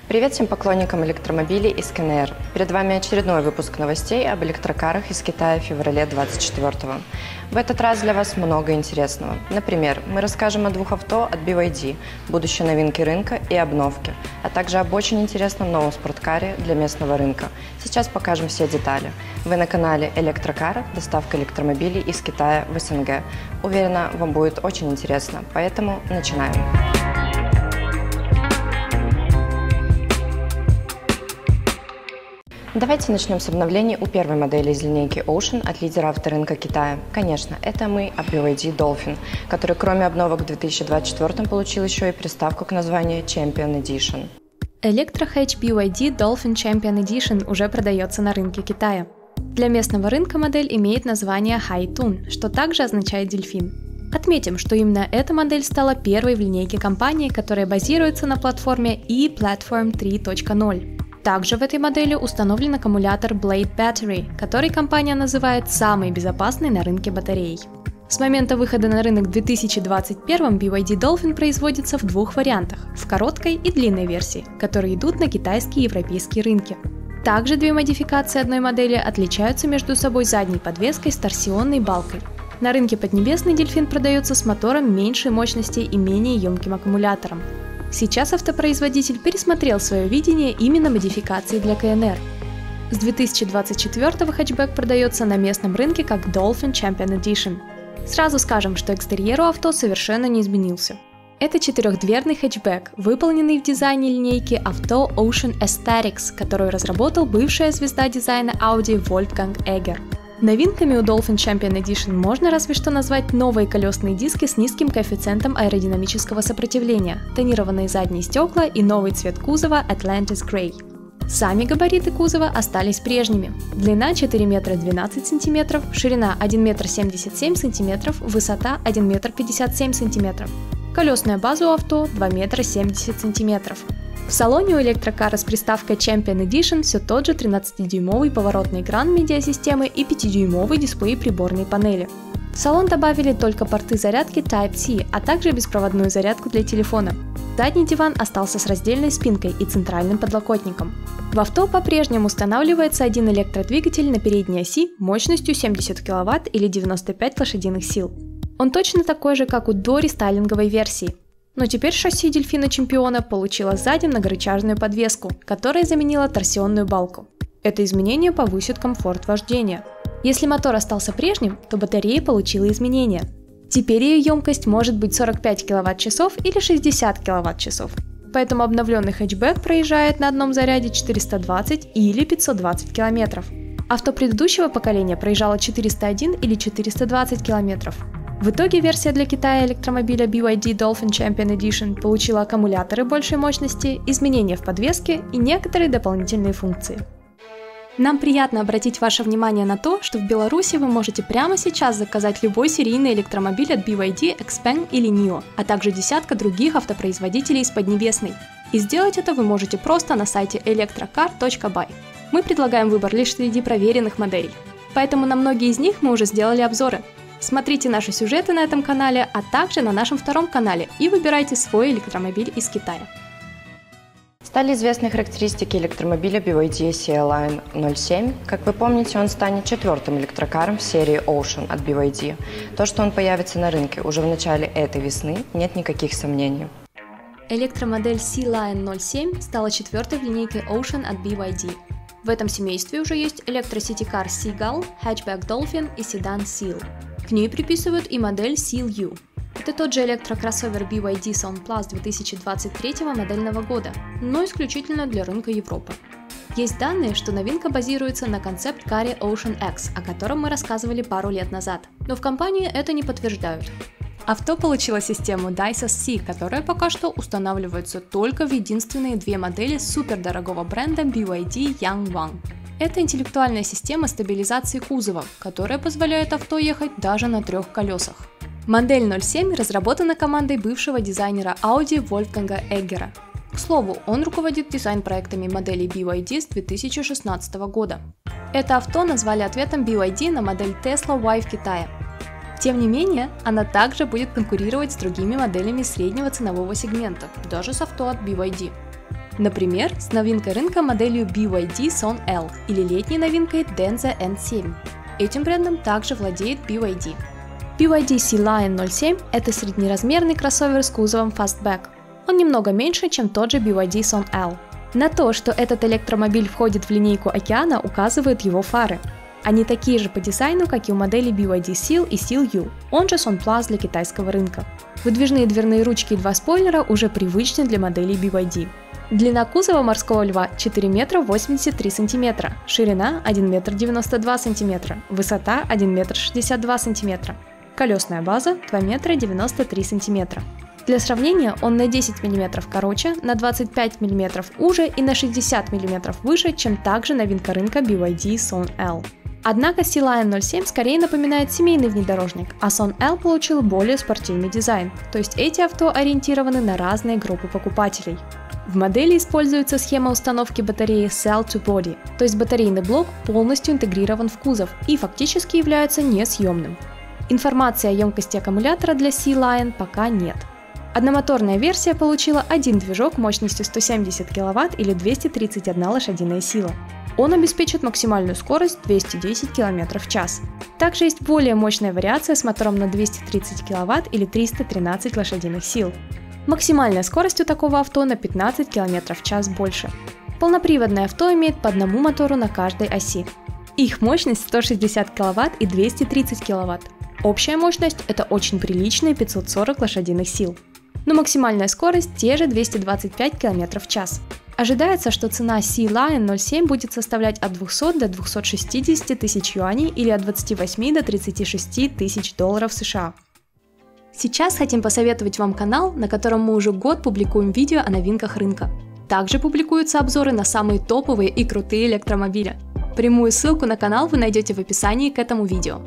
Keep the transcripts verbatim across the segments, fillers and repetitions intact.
Привет всем поклонникам электромобилей из КНР. Перед вами очередной выпуск новостей об электрокарах из Китая в феврале двадцать четвёртого. В этот раз для вас много интересного. Например, мы расскажем о двух авто от би вай ди, будущей новинки рынка и обновки, а также об очень интересном новом спорткаре для местного рынка. Сейчас покажем все детали. Вы на канале Электрокар, доставка электромобилей из Китая в СНГ. Уверена, вам будет очень интересно, поэтому начинаем. Давайте начнем с обновлений у первой модели из линейки Ocean от лидера авторынка Китая. Конечно, это мы о би вай ди Dolphin, который кроме обновок в две тысячи двадцать четвёртом получил еще и приставку к названию Champion Edition. Electra-Hatch би вай ди Dolphin Champion Edition уже продается на рынке Китая. Для местного рынка модель имеет название Haitun, что также означает дельфин. Отметим, что именно эта модель стала первой в линейке компании, которая базируется на платформе e-Platform три точка ноль. Также в этой модели установлен аккумулятор Blade Battery, который компания называет самой безопасной на рынке батареей. С момента выхода на рынок в две тысячи двадцать первом би вай ди Dolphin производится в двух вариантах – в короткой и длинной версии, которые идут на китайские и европейские рынки. Также две модификации одной модели отличаются между собой задней подвеской с торсионной балкой. На рынке поднебесный дельфин продается с мотором меньшей мощности и менее емким аккумулятором. Сейчас автопроизводитель пересмотрел свое видение именно модификации для КНР. С две тысячи двадцать четвёртого хэтчбэк продается на местном рынке как Dolphin Champion Edition. Сразу скажем, что экстерьер у авто совершенно не изменился. Это четырехдверный хэтчбэк, выполненный в дизайне линейки авто Ocean Aesthetics, которую разработал бывшая звезда дизайна Audi Wolfgang Egger. Новинками у Dolphin Champion Edition можно разве что назвать новые колесные диски с низким коэффициентом аэродинамического сопротивления, тонированные задние стекла и новый цвет кузова Atlantis Grey. Сами габариты кузова остались прежними. Длина четыре метра двенадцать сантиметров, ширина один метр семьдесят семь сантиметров, высота один метр пятьдесят семь сантиметров. Колесная база у авто два метра семьдесят сантиметров. В салоне у электрокара с приставкой Champion Edition все тот же тринадцатидюймовый поворотный экран медиасистемы и пятидюймовый дисплей приборной панели. В салон добавили только порты зарядки Type-C, а также беспроводную зарядку для телефона. Задний диван остался с раздельной спинкой и центральным подлокотником. В авто по-прежнему устанавливается один электродвигатель на передней оси мощностью семьдесят киловатт или девяносто пять лошадиных сил. Он точно такой же, как у дорестайлинговой версии. Но теперь шасси Дельфина Чемпиона получило сзади многорычажную подвеску, которая заменила торсионную балку. Это изменение повысит комфорт вождения. Если мотор остался прежним, то батарея получила изменения. Теперь ее емкость может быть сорок пять киловатт-часов или шестьдесят киловатт-часов. Поэтому обновленный хэтчбэк проезжает на одном заряде четыреста двадцать или пятьсот двадцать километров. Авто предыдущего поколения проезжало четыреста один или четыреста двадцать километров. В итоге версия для Китая электромобиля би вай ди Dolphin Champion Edition получила аккумуляторы большей мощности, изменения в подвеске и некоторые дополнительные функции. Нам приятно обратить ваше внимание на то, что в Беларуси вы можете прямо сейчас заказать любой серийный электромобиль от би вай ди, Xpeng или Nio, а также десятка других автопроизводителей из Поднебесной. И сделать это вы можете просто на сайте electrocar точка by. Мы предлагаем выбор лишь среди проверенных моделей, поэтому на многие из них мы уже сделали обзоры. Смотрите наши сюжеты на этом канале, а также на нашем втором канале и выбирайте свой электромобиль из Китая. Стали известны характеристики электромобиля би вай ди Sea-Line ноль семь. Как вы помните, он станет четвертым электрокаром в серии Ocean от би вай ди. То, что он появится на рынке уже в начале этой весны, нет никаких сомнений. Электромодель Sea-Line ноль семь стала четвертой в линейке Ocean от би вай ди. В этом семействе уже есть электроситикар Seagull, хэтчбэк Dolphin и седан Seal. К ней приписывают и модель Seal U. Это тот же электрокроссовер би вай ди Sound Plus две тысячи двадцать третьего модельного года, но исключительно для рынка Европы. Есть данные, что новинка базируется на концепт-каре Ocean X, о котором мы рассказывали пару лет назад, но в компании это не подтверждают. Авто получило систему DiSys-C, которая пока что устанавливается только в единственные две модели супердорогого бренда би вай ди Yangwang. Это интеллектуальная система стабилизации кузова, которая позволяет авто ехать даже на трех колесах. Модель ноль семь разработана командой бывшего дизайнера Audi Вольфганга Эггера. К слову, он руководит дизайн-проектами моделей би вай ди с две тысячи шестнадцатого года. Это авто назвали ответом би вай ди на модель Tesla Y в Китае. Тем не менее, она также будет конкурировать с другими моделями среднего ценового сегмента, даже с авто от би вай ди. Например, с новинкой рынка моделью би вай ди Son L или летней новинкой Denza эн семь. Этим брендом также владеет би вай ди. би вай ди Sea Lion ноль семь – это среднеразмерный кроссовер с кузовом Fastback. Он немного меньше, чем тот же би вай ди Son L. На то, что этот электромобиль входит в линейку Океана, указывают его фары. Они такие же по дизайну, как и у модели би вай ди Seal и Seal U, он же Son Plus для китайского рынка. Выдвижные дверные ручки и два спойлера уже привычны для моделей би вай ди. Длина кузова морского льва четыре метра восемьдесят три сантиметра, ширина один метр девяносто два сантиметра, высота один метр шестьдесят два сантиметра. Колесная база два метра девяносто три сантиметра. Для сравнения, он на десять миллиметров короче, на двадцать пять миллиметров уже и на шестьдесят миллиметров выше, чем также новинка рынка би вай ди Son L. Однако Sea Lion ноль семь скорее напоминает семейный внедорожник, а Son L получил более спортивный дизайн, то есть эти авто ориентированы на разные группы покупателей. В модели используется схема установки батареи Cell to Body, то есть батарейный блок полностью интегрирован в кузов и фактически является несъемным. Информации о емкости аккумулятора для Sea Lion пока нет. Одномоторная версия получила один движок мощностью сто семьдесят киловатт или двести тридцать одна лошадиная сила. Он обеспечит максимальную скорость двести десять километров в час. Также есть более мощная вариация с мотором на двести тридцать киловатт или триста тринадцать лошадиных сил. Максимальная скорость у такого авто на пятнадцать километров в час больше. Полноприводное авто имеет по одному мотору на каждой оси. Их мощность сто шестьдесят киловатт и двести тридцать киловатт. Общая мощность – это очень приличные пятьсот сорок лошадиных сил. Но максимальная скорость – те же двести двадцать пять километров в час. Ожидается, что цена Sea Lion ноль семь будет составлять от двухсот до двухсот шестидесяти тысяч юаней или от двадцати восьми до тридцати шести тысяч долларов США. Сейчас хотим посоветовать вам канал, на котором мы уже год публикуем видео о новинках рынка. Также публикуются обзоры на самые топовые и крутые электромобили. Прямую ссылку на канал вы найдете в описании к этому видео.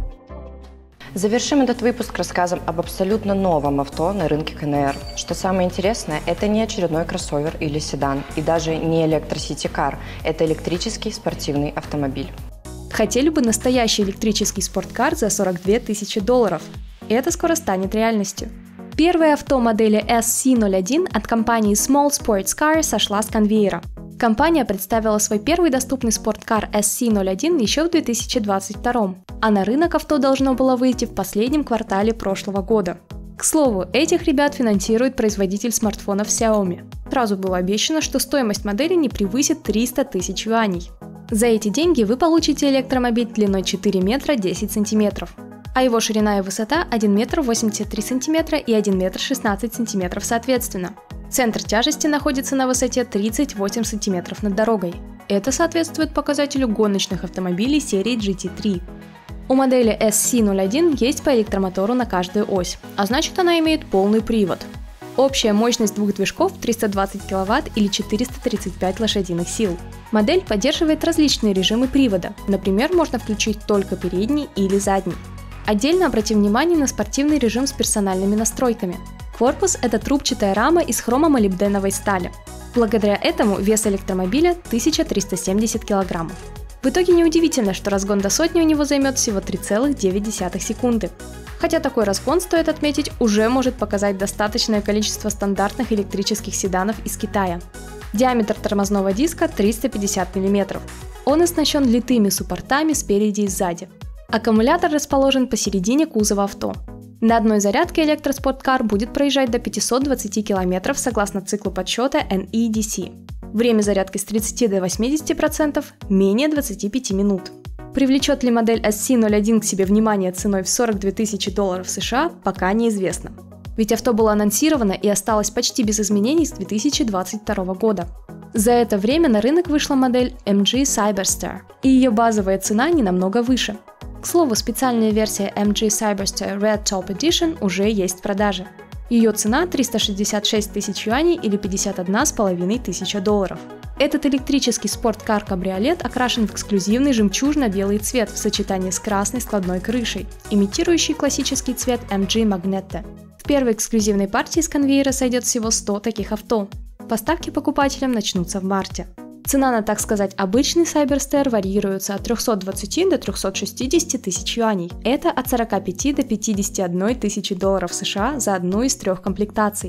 Завершим этот выпуск рассказом об абсолютно новом авто на рынке ка эн эр. Что самое интересное, это не очередной кроссовер или седан, и даже не электросити-кар, это электрический спортивный автомобиль. Хотели бы настоящий электрический спорткар за сорок две тысячи долларов? Это скоро станет реальностью. Первое авто модели эс си ноль один от компании Small Sports Car сошла с конвейера. Компания представила свой первый доступный спорткар эс си ноль один еще в две тысячи двадцать втором, а на рынок авто должно было выйти в последнем квартале прошлого года. К слову, этих ребят финансирует производитель смартфонов Xiaomi. Сразу было обещано, что стоимость модели не превысит триста тысяч юаней. За эти деньги вы получите электромобиль длиной четыре метра десять сантиметров, а его ширина и высота один метр восемьдесят три сантиметра и один метр шестнадцать сантиметров соответственно. Центр тяжести находится на высоте тридцать восемь сантиметров над дорогой. Это соответствует показателю гоночных автомобилей серии джи ти три. У модели эс си ноль один есть по электромотору на каждую ось, а значит она имеет полный привод. Общая мощность двух движков триста двадцать киловатт или четыреста тридцать пять лошадиных сил. Модель поддерживает различные режимы привода, например, можно включить только передний или задний. Отдельно обратим внимание на спортивный режим с персональными настройками. Корпус – это трубчатая рама из хромомолибденовой стали. Благодаря этому вес электромобиля тысяча триста семьдесят килограммов. В итоге неудивительно, что разгон до сотни у него займет всего три целых девять десятых секунды. Хотя такой разгон, стоит отметить, уже может показать достаточное количество стандартных электрических седанов из Китая. Диаметр тормозного диска триста пятьдесят миллиметров. Он оснащен литыми суппортами спереди и сзади. Аккумулятор расположен посередине кузова авто. На одной зарядке электроспорткар будет проезжать до пятисот двадцати километров согласно циклу подсчета эн и ди си. Время зарядки с тридцати до восьмидесяти процентов менее двадцати пяти минут. Привлечет ли модель эс си ноль один к себе внимание ценой в сорок две тысячи долларов США, пока неизвестно. Ведь авто было анонсировано и осталось почти без изменений с две тысячи двадцать второго года. За это время на рынок вышла модель эм джи Cyberstar, и ее базовая цена не намного выше. К слову, специальная версия эм джи Cyberstar Red Top Edition уже есть в продаже. Ее цена триста шестьдесят шесть тысяч юаней или пятьдесят одна с половиной тысяча долларов. Этот электрический спорткар-кабриолет окрашен в эксклюзивный жемчужно-белый цвет в сочетании с красной складной крышей, имитирующий классический цвет эм джи Magnette. В первой эксклюзивной партии с конвейера сойдет всего сто таких авто. Поставки покупателям начнутся в марте. Цена на, так сказать, обычный Cyberstar варьируется от трехсот двадцати до трехсот шестидесяти тысяч юаней. Это от сорока пяти до пятидесяти одной тысячи долларов США за одну из трех комплектаций.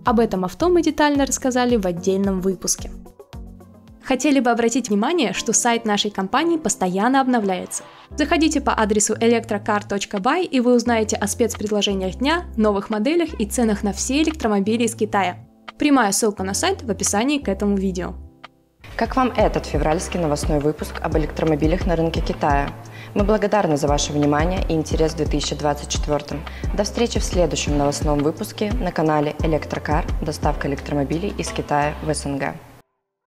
Об этом авто мы детально рассказали в отдельном выпуске. Хотели бы обратить внимание, что сайт нашей компании постоянно обновляется. Заходите по адресу electrocar точка by и вы узнаете о спецпредложениях дня, новых моделях и ценах на все электромобили из Китая. Прямая ссылка на сайт в описании к этому видео. Как вам этот февральский новостной выпуск об электромобилях на рынке Китая? Мы благодарны за ваше внимание и интерес в две тысячи двадцать четвёртом. До встречи в следующем новостном выпуске на канале Electrocar. Доставка электромобилей из Китая в СНГ.